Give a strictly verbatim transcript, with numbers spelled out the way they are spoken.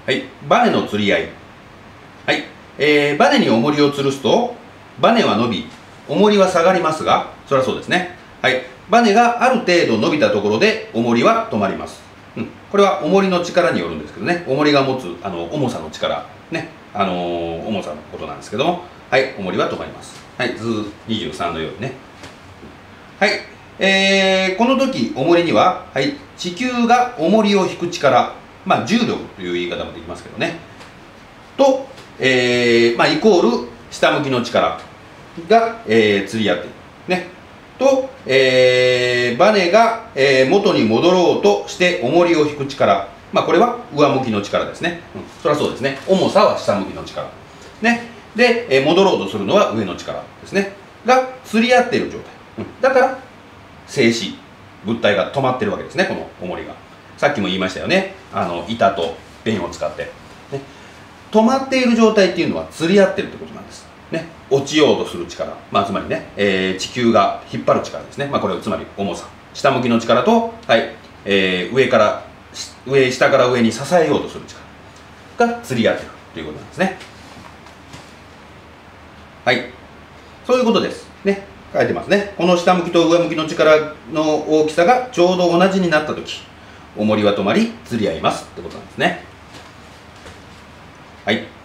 はい、バネの釣り合い。はい、えー、バネに重りを吊るすと、バネは伸び、重りは下がりますが、それはそうですね。はい、バネがある程度伸びたところで重りは止まります。うん、これは重りの力によるんですけどね、重りが持つあの重さの力、ね、あのー、重さのことなんですけども、はい、重りは止まります。はい、図にじゅうさんのようにね。はい、えー、この時、重りには、はい、地球が重りを引く力、まあ、重力という言い方もできますけどね、と、えーまあ、イコール下向きの力が、えー、釣り合っている。ね。と、えー、バネが、えー、元に戻ろうとして重りを引く力。まあ、これは上向きの力ですね。うん、それはそうですね。重さは下向きの力。ね。で、えー、戻ろうとするのは上の力ですね。が、釣り合っている状態。うん、だから、静止。物体が止まってるわけですね、この重りが。さっきも言いましたよね。あの、板と弁を使って。ね。止まっている状態っていうのは釣り合ってるってことなんです。ね。落ちようとする力。まあ、つまりね、えー、地球が引っ張る力ですね。まあ、これはつまり重さ。下向きの力と、はい、えー、上から、上、下から上に支えようとする力が釣り合ってるということなんですね。はい。そういうことです。ね。書いてますね。この下向きと上向きの力の大きさがちょうど同じになったとき、重りは止まり、釣り合いますってことなんですね。はい。